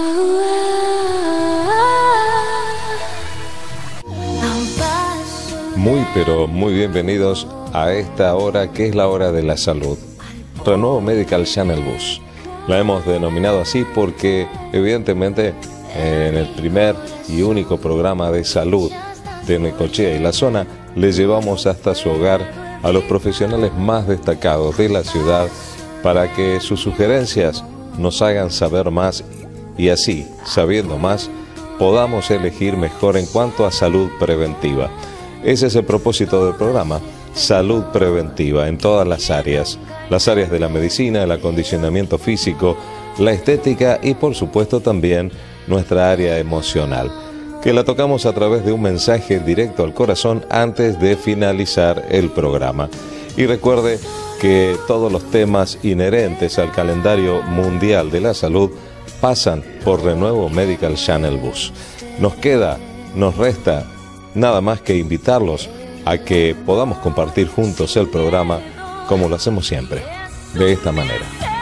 Muy pero muy bienvenidos a esta hora que es la hora de la salud. Renuevo Medical Channel Bus. La hemos denominado así porque evidentemente en el primer y único programa de salud de Necochea y la zona le llevamos hasta su hogar a los profesionales más destacados de la ciudad para que sus sugerencias nos hagan saber más y así, sabiendo más, podamos elegir mejor en cuanto a salud preventiva. Ese es el propósito del programa, salud preventiva en todas las áreas de la medicina, el acondicionamiento físico, la estética y por supuesto también nuestra área emocional, que la tocamos a través de un mensaje directo al corazón antes de finalizar el programa. Y recuerde que todos los temas inherentes al calendario mundial de la salud pasan por Renuevo Medical Channel Bus. Nos resta nada más que invitarlos a que podamos compartir juntos el programa como lo hacemos siempre, de esta manera.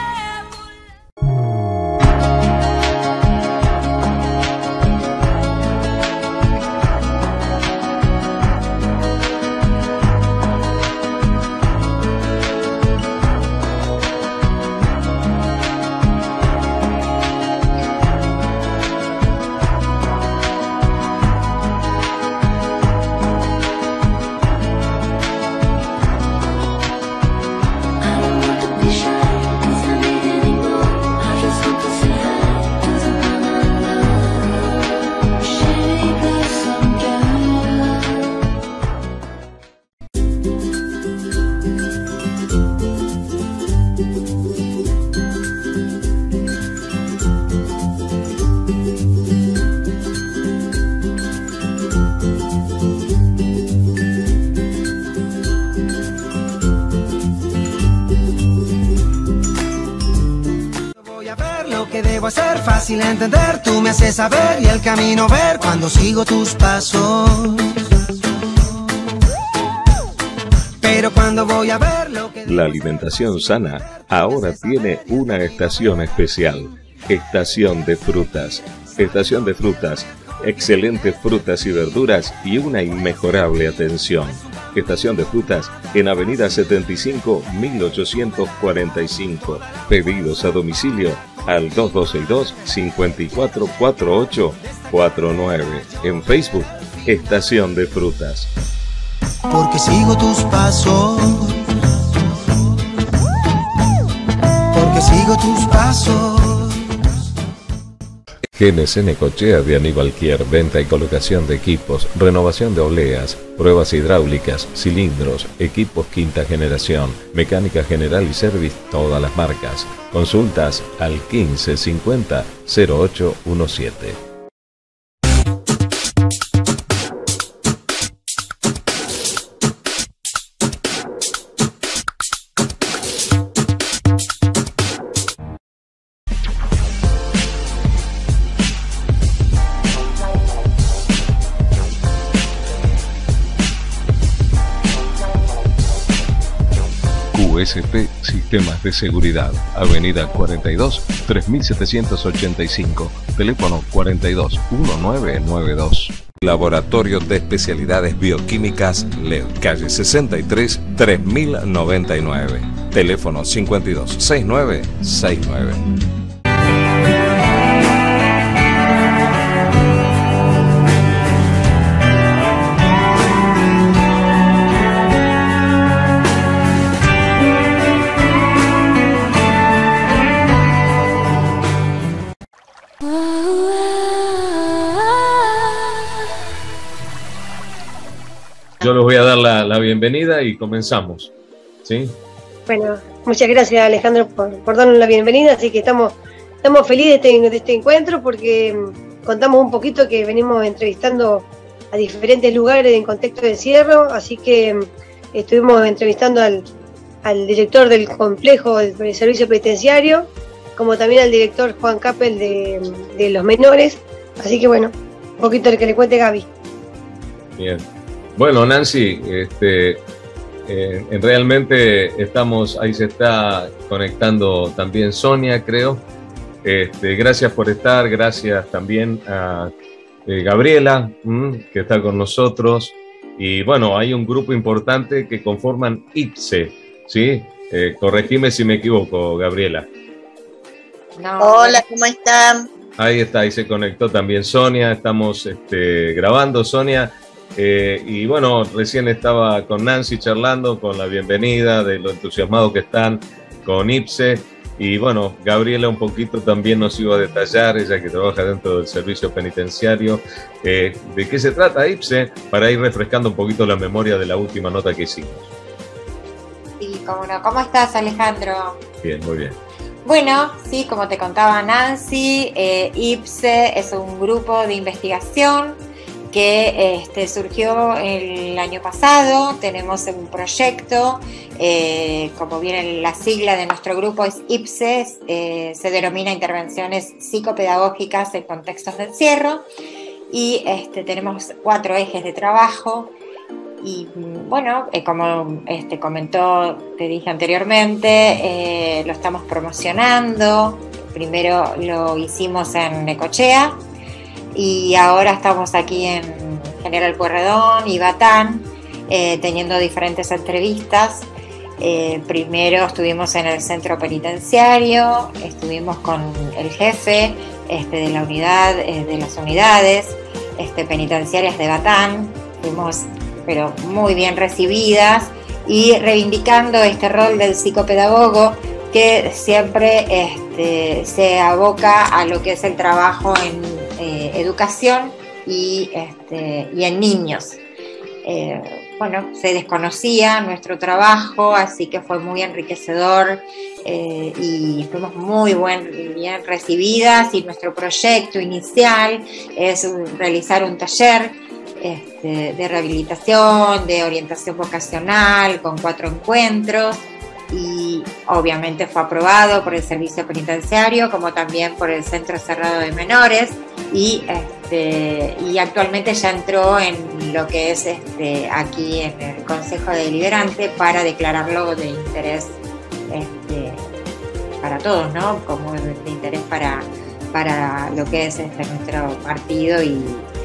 Fácil entender, tú me haces saber y el camino ver cuando sigo tus pasos. Pero cuando voy a ver lo que... La alimentación sana ahora tiene una estación especial, Estación de Frutas. Estación de Frutas, excelentes frutas y verduras y una inmejorable atención. Estación de Frutas en Avenida 75, 1845. Pedidos a domicilio al 2262-544849. En Facebook, Estación de Frutas. Porque sigo tus pasos. Porque sigo tus pasos. GNC Necochea de Aníbal Kier, venta y colocación de equipos, renovación de obleas, pruebas hidráulicas, cilindros, equipos quinta generación, mecánica general y service, todas las marcas. Consultas al 1550 0817. QSP Sistemas de Seguridad, Avenida 42, 3785, teléfono 42 1992. Laboratorio de Especialidades Bioquímicas LED, calle 63, 3099, teléfono 52 6969. Yo les voy a dar la bienvenida y comenzamos, ¿sí? Bueno, muchas gracias Alejandro por darnos la bienvenida, así que estamos felices de este encuentro porque contamos un poquito que venimos entrevistando a diferentes lugares en contexto de encierro, así que estuvimos entrevistando al director del complejo del servicio penitenciario, como también al director Juan Capel de los menores, así que bueno, un poquito el que le cuente Gaby. Bien. Bueno, Nancy, realmente estamos, ahí se está conectando también Sonia, creo. Gracias por estar, gracias también a Gabriela, que está con nosotros. Y bueno, hay un grupo importante que conforman IPSE, ¿sí? Corregime si me equivoco, Gabriela. No. Hola, ¿cómo están? Ahí está, ahí se conectó también Sonia, estamos grabando, Sonia. Y bueno, recién estaba con Nancy charlando con la bienvenida de lo entusiasmados que están con IPSE. Y bueno, Gabriela un poquito también nos iba a detallar, ella que trabaja dentro del servicio penitenciario, de qué se trata IPSE, para ir refrescando un poquito la memoria de la última nota que hicimos. Sí, cómo no. ¿Cómo estás, Alejandro? Bien, muy bien. Bueno, sí, como te contaba Nancy, IPSE es un grupo de investigación que surgió el año pasado. Tenemos un proyecto, como viene la sigla de nuestro grupo es IPSE, se denomina Intervenciones Psicopedagógicas en Contextos de Encierro, y tenemos 4 ejes de trabajo. Y bueno, como te dije anteriormente, lo estamos promocionando. Primero lo hicimos en Necochea y ahora estamos aquí en General Pueyrredón y Batán, teniendo diferentes entrevistas. Primero estuvimos en el centro penitenciario, estuvimos con el jefe de la unidad, de las unidades penitenciarias de Batán. Fuimos pero muy bien recibidas y reivindicando este rol del psicopedagogo que siempre se aboca a lo que es el trabajo en educación y en niños. Bueno, se desconocía nuestro trabajo, así que fue muy enriquecedor y fuimos muy bien recibidas, y nuestro proyecto inicial es realizar un taller de rehabilitación, de orientación vocacional, con 4 encuentros, y obviamente fue aprobado por el servicio penitenciario como también por el Centro Cerrado de Menores, y actualmente ya entró en lo que es aquí en el Consejo Deliberante para declararlo de interés para todos, ¿no? Como de interés para lo que es nuestro partido, y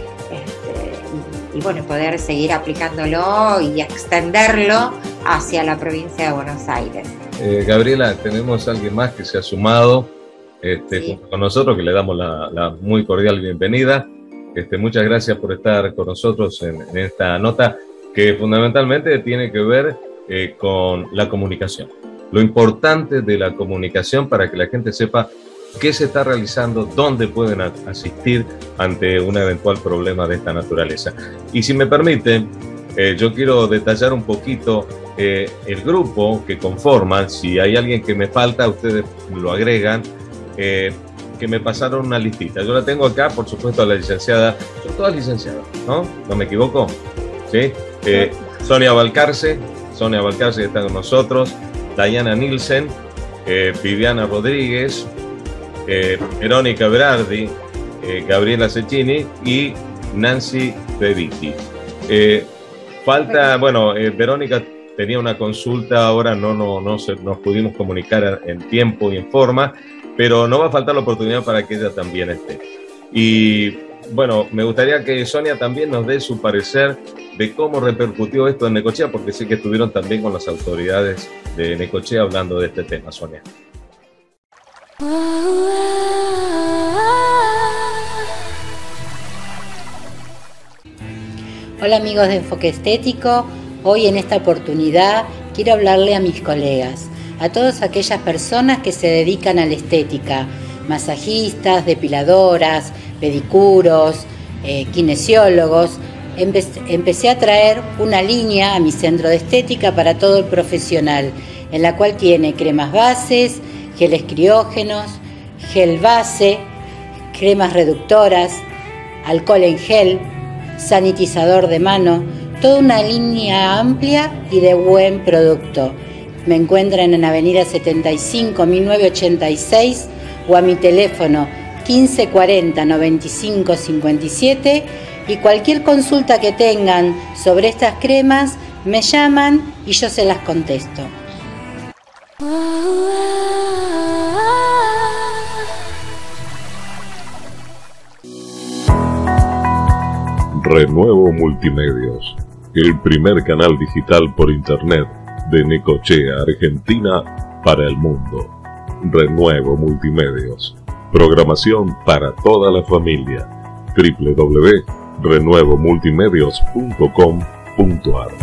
bueno, poder seguir aplicándolo y extenderlo hacia la provincia de Buenos Aires. Gabriela, tenemos a alguien más que se ha sumado sí, junto con nosotros, que le damos la muy cordial bienvenida. Muchas gracias por estar con nosotros en esta nota, que fundamentalmente tiene que ver con la comunicación. Lo importante de la comunicación para que la gente sepa qué se está realizando, dónde pueden asistir ante un eventual problema de esta naturaleza. Y si me permiten, yo quiero detallar un poquito el grupo que conforman. Si hay alguien que me falta, ustedes lo agregan, que me pasaron una listita. Yo la tengo acá, por supuesto, a la licenciada, son todas licenciadas, ¿no? ¿No me equivoco? ¿Sí? Sonia Balcarce está con nosotros, Dayana Nielsen, Viviana Rodríguez, Verónica Berardi, Gabriela Cecchini y Nancy Beviti. Falta, bueno, Verónica tenía una consulta, ahora no nos pudimos comunicar en tiempo y en forma, pero no va a faltar la oportunidad para que ella también esté. Y bueno, me gustaría que Sonia también nos dé su parecer de cómo repercutió esto en Necochea, porque sé que estuvieron también con las autoridades de Necochea hablando de este tema, Sonia. Hola amigos de Enfoque Estético, hoy en esta oportunidad quiero hablarle a mis colegas, a todas aquellas personas que se dedican a la estética, masajistas, depiladoras, pedicuros, kinesiólogos. Empecé a traer una línea a mi centro de estética para todo el profesional, en la cual tiene cremas bases, geles criógenos, gel base, cremas reductoras, alcohol en gel, sanitizador de mano, toda una línea amplia y de buen producto. Me encuentran en Avenida 75 1986 o a mi teléfono 1540 95 57, y cualquier consulta que tengan sobre estas cremas me llaman y yo se las contesto. Renuevo Multimedios, el primer canal digital por internet de Necochea, Argentina, para el mundo. Renuevo Multimedios, programación para toda la familia. www.renuevomultimedios.com.ar.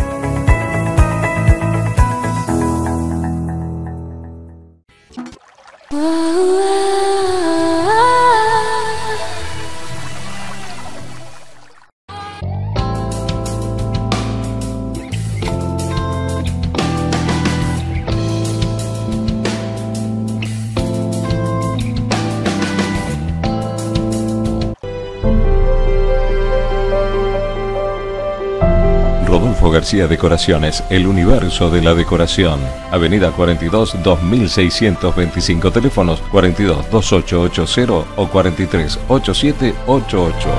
Rodolfo García Decoraciones, el universo de la decoración. Avenida 42 2625, teléfonos 42 2880 o 43 8788.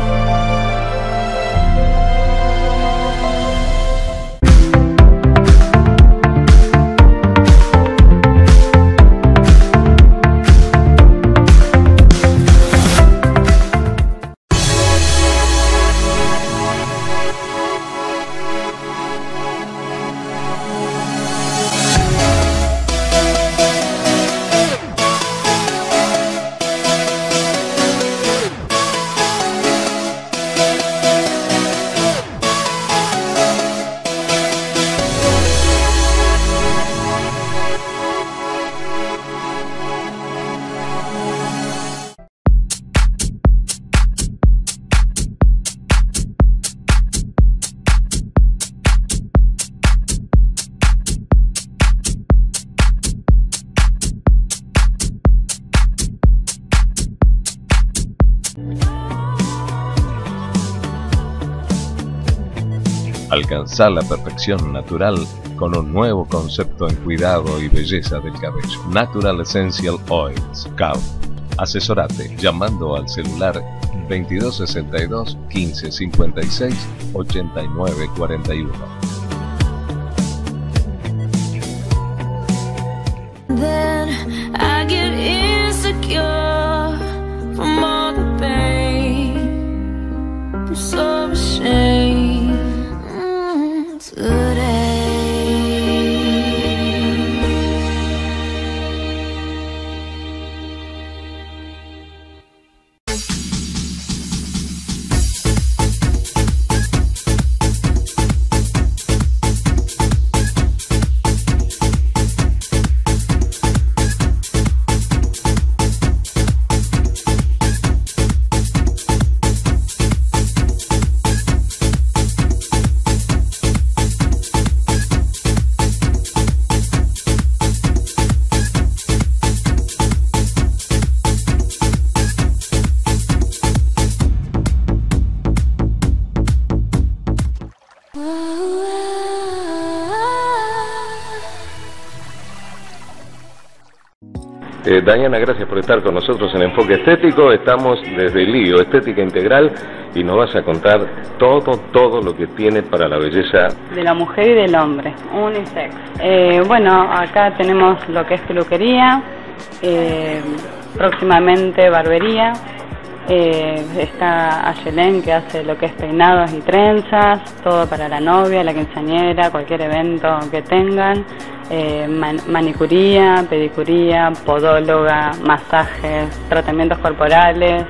Alcanzar la perfección natural con un nuevo concepto en cuidado y belleza del cabello. Natural Essential Oils, CAO. Asesorate llamando al celular 2262 1556 8941. Then I get insecure from all the pain. I'm so ashamed today. Dayana, gracias por estar con nosotros en Enfoque Estético. Estamos desde Lío, Estética Integral, y nos vas a contar todo lo que tiene para la belleza de la mujer y del hombre, unisex. Bueno, acá tenemos lo que es peluquería, próximamente barbería. Está Ayelén, que hace lo que es peinados y trenzas, todo para la novia, la quinceañera, cualquier evento que tengan. Manicuría, pedicuría, podóloga, masajes, tratamientos corporales,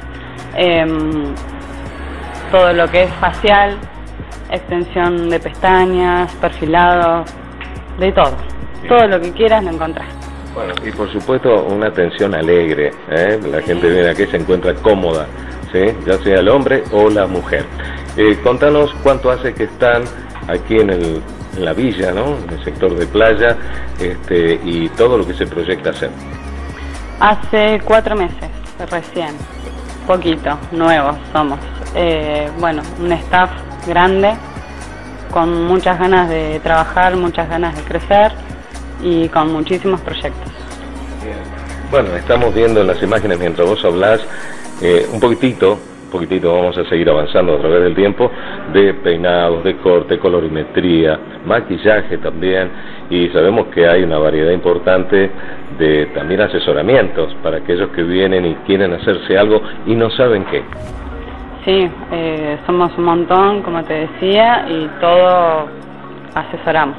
todo lo que es facial, extensión de pestañas, perfilado, de todo. Todo lo que quieras lo encontrás. Bueno, y por supuesto una atención alegre, la gente viene aquí, se encuentra cómoda, ¿sí? Ya sea el hombre o la mujer. Contanos cuánto hace que están aquí en la villa, ¿no? En el sector de playa, y todo lo que se proyecta hacer. Hace 4 meses, recién, poquito, nuevos somos. Bueno, un staff grande, con muchas ganas de trabajar, muchas ganas de crecer y con muchísimos proyectos. Bien. Bueno, estamos viendo en las imágenes mientras vos hablás un poquitito, vamos a seguir avanzando a través del tiempo, de peinados, de corte, colorimetría, maquillaje también, y sabemos que hay una variedad importante de también asesoramientos para aquellos que vienen y quieren hacerse algo y no saben qué. sí, somos un montón, como te decía, y todo asesoramos.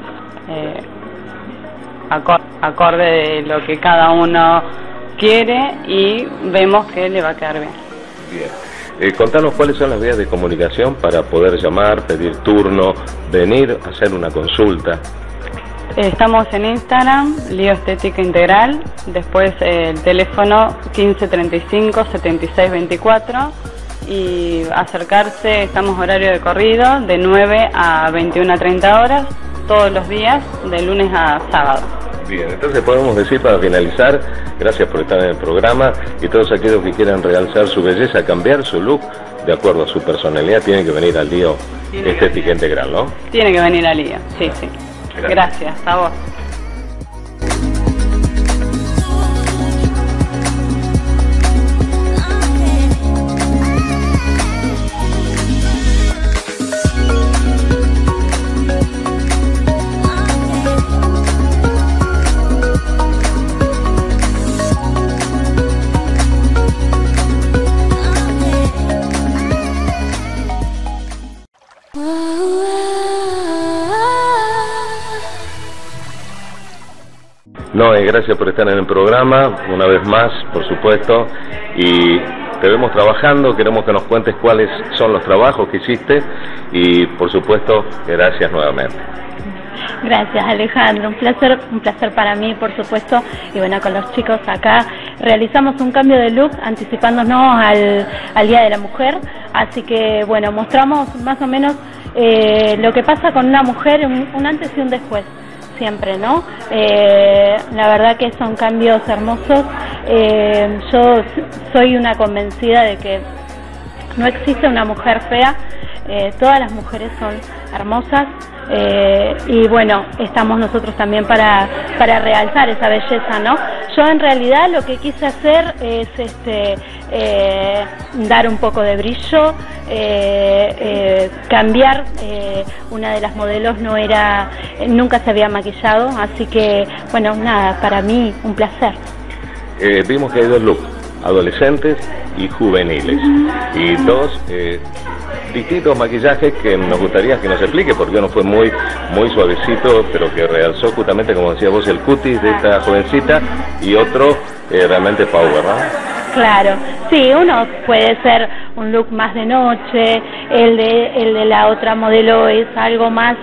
Acorde de lo que cada uno quiere y vemos que le va a quedar bien. Bien. Contanos cuáles son las vías de comunicación para poder llamar, pedir turno, venir a hacer una consulta. Estamos en Instagram, Lío Estética Integral, después el teléfono 1535 7624 y acercarse, estamos horario de corrido de 9 a 21 a 30 horas, todos los días, de lunes a sábado. Bien, entonces podemos decir para finalizar, gracias por estar en el programa y todos aquellos que quieran realzar su belleza, cambiar su look de acuerdo a su personalidad, tienen que venir al Lío Estética Integral, ¿no? Tiene que venir al Lío, sí, sí. Gracias, a vos. Noé, gracias por estar en el programa, una vez más, por supuesto, y te vemos trabajando, queremos que nos cuentes cuáles son los trabajos que hiciste y, por supuesto, gracias nuevamente. Gracias, Alejandro, un placer para mí, por supuesto, y bueno, con los chicos acá realizamos un cambio de look anticipándonos al Día de la Mujer, así que bueno, mostramos más o menos lo que pasa con una mujer, un antes y un después. Siempre, ¿no? La verdad que son cambios hermosos. Yo soy una convencida de que no existe una mujer fea, todas las mujeres son hermosas y bueno, estamos nosotros también para realzar esa belleza, ¿no? Yo en realidad lo que quise hacer es dar un poco de brillo, cambiar. Una de las modelos nunca se había maquillado, así que bueno, nada, para mí un placer. Vimos que hay dos looks, adolescentes y juveniles, y dos distintos maquillajes que nos gustaría que nos explique, porque uno fue muy suavecito, pero que realzó justamente, como decía vos, el cutis de esta jovencita, y otro realmente power, ¿no? Claro, sí, uno puede ser un look más de noche, el de la otra modelo es algo más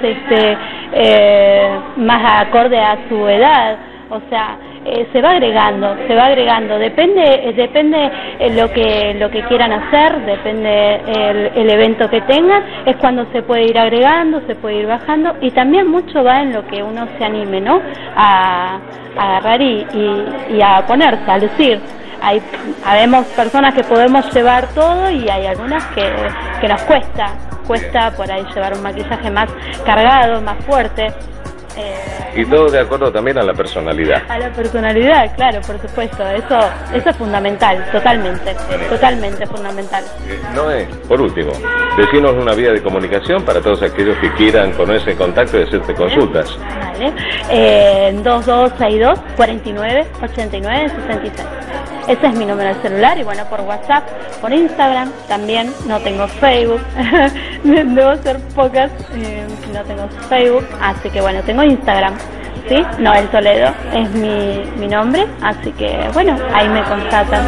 más acorde a su edad, o sea, se va agregando, depende lo que quieran hacer, depende el evento que tengan, es cuando se puede ir agregando, se puede ir bajando, y también mucho va en lo que uno se anime, ¿no? A agarrar y a ponerse, a lucir. Habemos personas que podemos llevar todo y hay algunas que nos cuesta por ahí llevar un maquillaje más cargado, más fuerte. Y todo de acuerdo también a la personalidad. A la personalidad, claro, por supuesto, eso es fundamental, totalmente fundamental. Noé, por último, decinos una vía de comunicación para todos aquellos que quieran ponerse en contacto y hacerte consultas. Vale, 2262 49 89 66. Ese es mi número de celular y bueno, por WhatsApp, por Instagram también, no tengo Facebook, debo ser pocas, no tengo Facebook, así que bueno, tengo Instagram, ¿sí? Noel Toledo es mi nombre, así que bueno, ahí me contactan.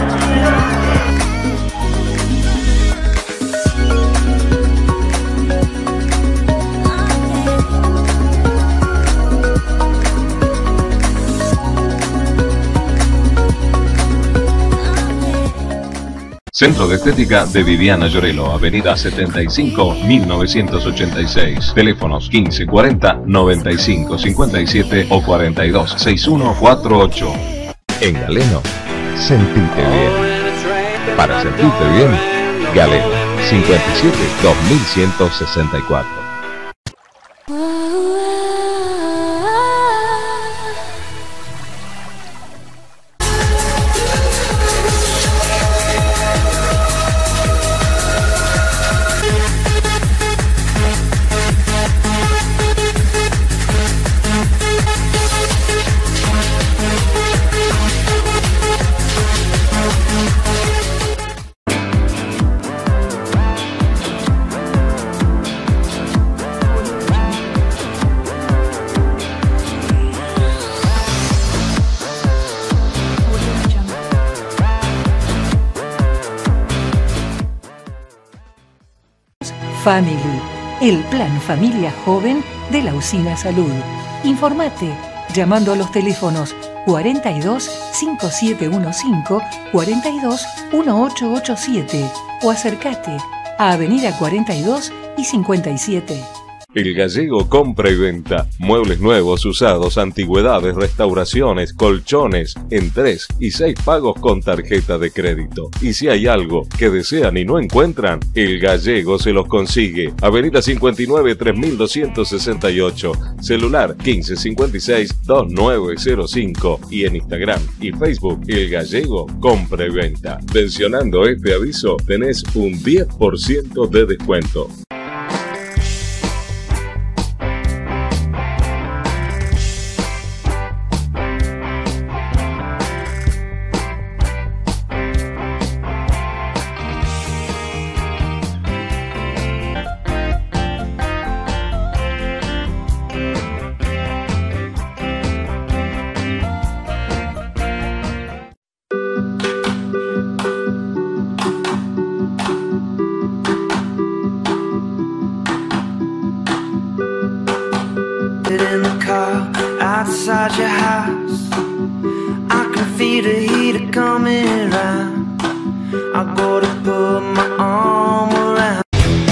Centro de Estética de Viviana Llorelo, Avenida 75, 1986. Teléfonos 15 40 95 57 o 42 61 48. En Galeno, sentite bien. Para sentirte bien, Galeno, 57 2164. Family, el plan familia joven de la Usina Salud. Informate llamando a los teléfonos 42 5715 42 1887 o acércate a Avenida 42 y 57. El Gallego compra y venta. Muebles nuevos, usados, antigüedades, restauraciones, colchones, en 3 y 6 pagos con tarjeta de crédito. Y si hay algo que desean y no encuentran, El Gallego se los consigue. Avenida 59 3268. Celular 1556 2905. Y en Instagram y Facebook, El Gallego compra y venta. Mencionando este aviso, tenés un 10% de descuento. In the car outside your house, I can feel the heat coming round. I gotta put my arm around.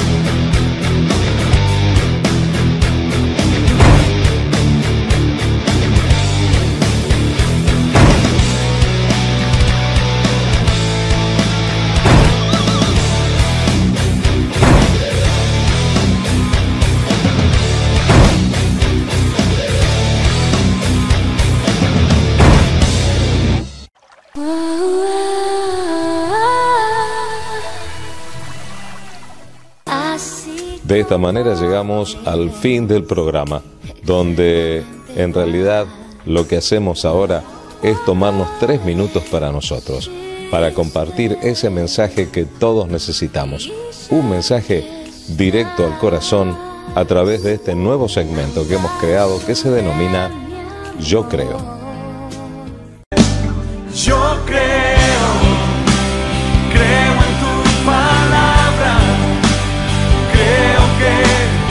De esta manera llegamos al fin del programa, donde en realidad lo que hacemos ahora es tomarnos 3 minutos para nosotros, para compartir ese mensaje que todos necesitamos, un mensaje directo al corazón a través de este nuevo segmento que hemos creado que se denomina Yo Creo. Yo creo en tu palabra, creo que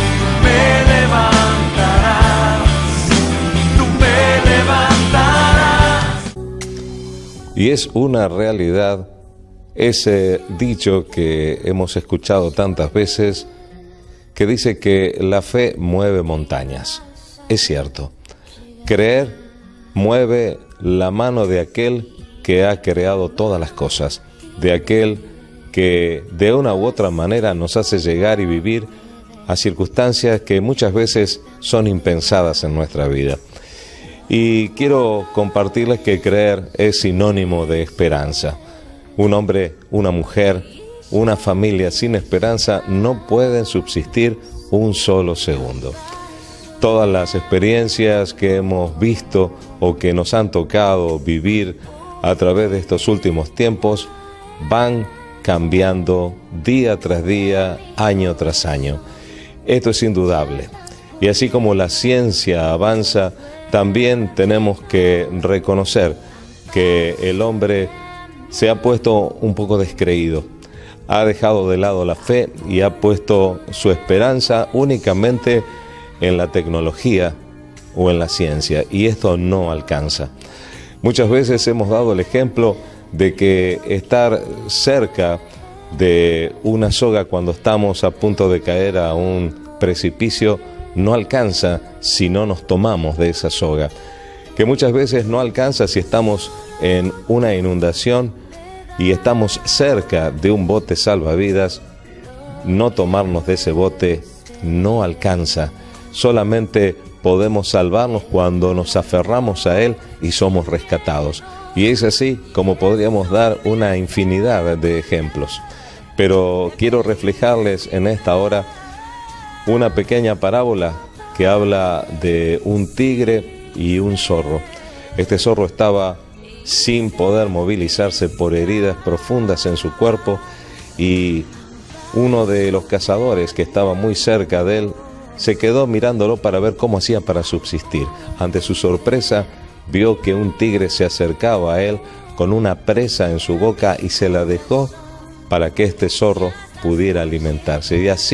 me levantarás, tú me levantarás. Y es una realidad ese dicho que hemos escuchado tantas veces que dice que la fe mueve montañas. Es cierto, creer mueve la mano de aquel que ha creado todas las cosas, de aquel que de una u otra manera nos hace llegar y vivir a circunstancias que muchas veces son impensadas en nuestra vida. Y quiero compartirles que creer es sinónimo de esperanza. Un hombre, una mujer, una familia sin esperanza no pueden subsistir un solo segundo. Todas las experiencias que hemos visto o que nos han tocado vivir a través de estos últimos tiempos van cambiando día tras día, año tras año. Esto es indudable. Y así como la ciencia avanza, también tenemos que reconocer que el hombre se ha puesto un poco descreído. Ha dejado de lado la fe y ha puesto su esperanza únicamente en la tecnología o en la ciencia, y esto no alcanza. Muchas veces hemos dado el ejemplo de que estar cerca de una soga cuando estamos a punto de caer a un precipicio no alcanza si no nos tomamos de esa soga, que muchas veces no alcanza si estamos en una inundación y estamos cerca de un bote salvavidas. No tomarnos de ese bote no alcanza. Solamente podemos salvarnos cuando nos aferramos a él y somos rescatados. Y es así como podríamos dar una infinidad de ejemplos. Pero quiero reflejarles en esta hora una pequeña parábola que habla de un tigre y un zorro. Este zorro estaba sin poder movilizarse por heridas profundas en su cuerpo, y uno de los cazadores que estaba muy cerca de él se quedó mirándolo para ver cómo hacía para subsistir. Ante su sorpresa, vio que un tigre se acercaba a él con una presa en su boca y se la dejó para que este zorro pudiera alimentarse. Y así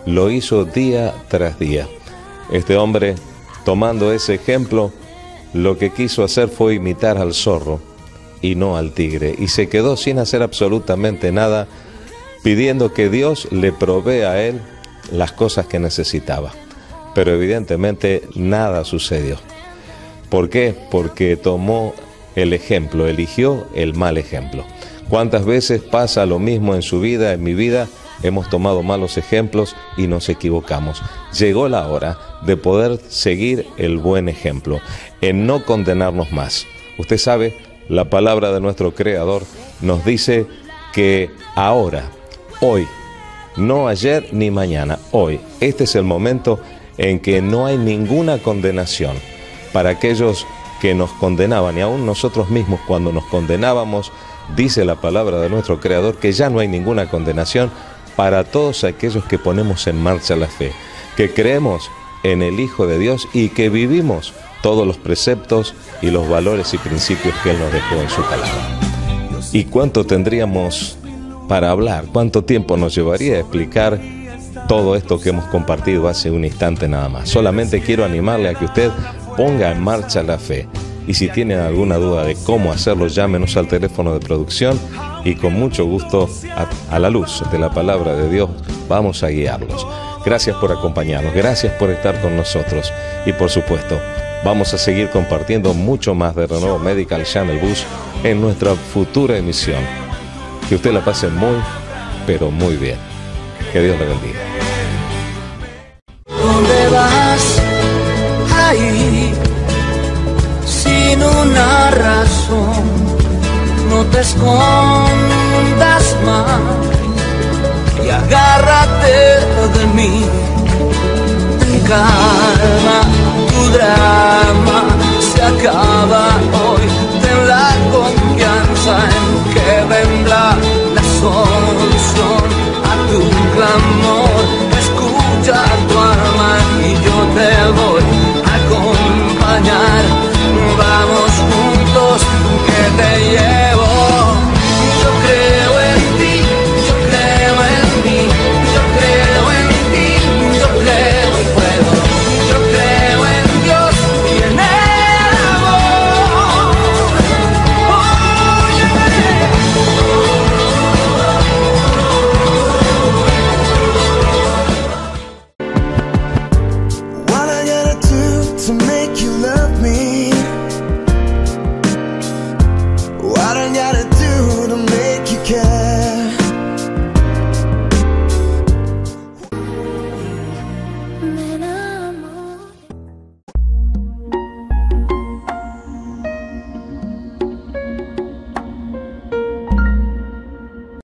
lo hizo día tras día. Este hombre, tomando ese ejemplo, lo que quiso hacer fue imitar al zorro y no al tigre, y se quedó sin hacer absolutamente nada, pidiendo que Dios le provea a él las cosas que necesitaba. Pero evidentemente nada sucedió. ¿Por qué? Porque tomó el ejemplo, eligió el mal ejemplo. ¿Cuántas veces pasa lo mismo en su vida, en mi vida? Hemos tomado malos ejemplos y nos equivocamos. Llegó la hora de poder seguir el buen ejemplo, en no condenarnos más. Usted sabe, la palabra de nuestro Creador nos dice que ahora, hoy, no ayer ni mañana, hoy, este es el momento en que no hay ninguna condenación para aquellos que nos condenaban, y aún nosotros mismos cuando nos condenábamos, dice la palabra de nuestro Creador que ya no hay ninguna condenación para todos aquellos que ponemos en marcha la fe, que creemos en el Hijo de Dios y que vivimos todos los preceptos y los valores y principios que Él nos dejó en su palabra. ¿Y cuánto tendríamos para hablar? ¿Cuánto tiempo nos llevaría a explicar todo esto que hemos compartido hace un instante nada más? Solamente quiero animarle a que usted ponga en marcha la fe. Y si tienen alguna duda de cómo hacerlo, llámenos al teléfono de producción y con mucho gusto, a la luz de la palabra de Dios, vamos a guiarlos. Gracias por acompañarnos, gracias por estar con nosotros y por supuesto, vamos a seguir compartiendo mucho más de Renuevo Medical Channel Bus en nuestra futura emisión. Que usted la pase muy, pero muy bien. Que Dios le bendiga. ¿Dónde vas? Ahí, sin una razón, no te escondas más y agárrate de mí. Calma, tu drama se acaba hoy. Ten la confianza en que vendrá la solución a tu clamor.